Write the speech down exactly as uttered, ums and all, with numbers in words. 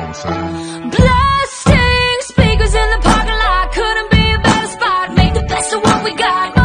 inside. Blasting speakers in the parking lot, couldn't be a better spot. Make the best of what we got.